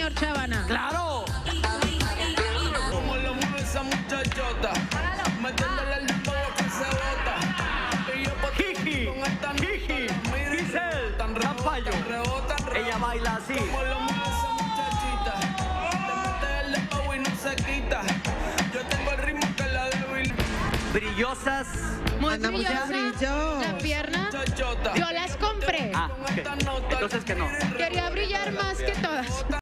señor Chavana. ¡Claro! Como lo mueve esa muchachota, metiéndole el dedo que se bota. Y yo Jiji, Jiji, Giselle Zampayo. Ella baila así. Como lo mueve esa muchachita, le mete el dedo y no se quita. Yo tengo el ritmo que la débil. Brillosas. Muy Andamos ya brillosa. brillo. La pierna. Muchachota. Yo las compré. Ah, ok. Entonces que no. Quería brillar más que todas.